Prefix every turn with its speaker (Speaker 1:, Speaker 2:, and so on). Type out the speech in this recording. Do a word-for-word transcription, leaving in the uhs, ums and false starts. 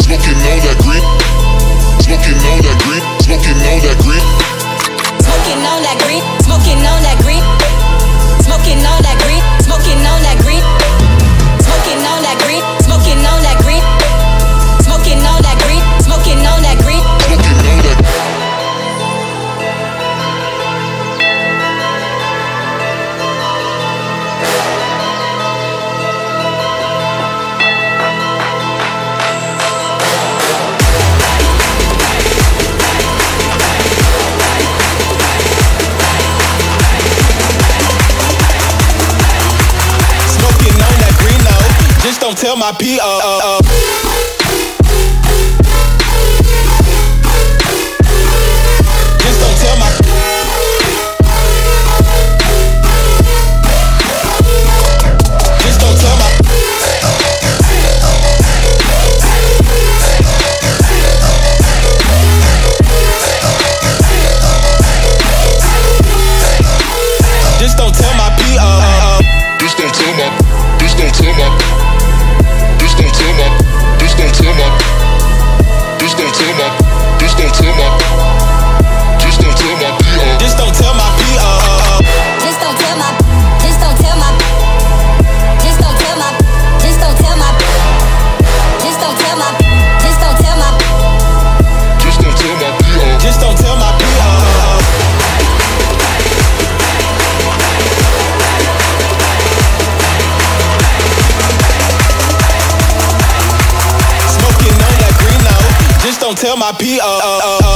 Speaker 1: Smoking on that green. Smoking on that green. Smoking on that green.
Speaker 2: Smoking on that green. Smoking on that green. Smoking on that green. Smoking on that green. Smoking on that green. Smoking on that green. Smoking on that green. Smoking on that green.
Speaker 1: Smoking on that.
Speaker 3: Just don't tell my P O. Uh, uh. Just don't tell my. Just don't tell my. Just don't tell my P O. Uh,
Speaker 1: Just don't tell my. Just don't tell my. Just don't tell my. Just don't tell my. Just don't tell my. Just don't tell my. Just don't tell my P O.
Speaker 3: Just don't tell my P O.
Speaker 2: Just don't tell my. Just don't tell my. Just don't tell my. Just don't tell my. Just don't tell my. Just don't tell my.
Speaker 1: Just don't tell my P O.
Speaker 3: Just don't tell my P O. Smoking on that green, no. Just don't tell my P O.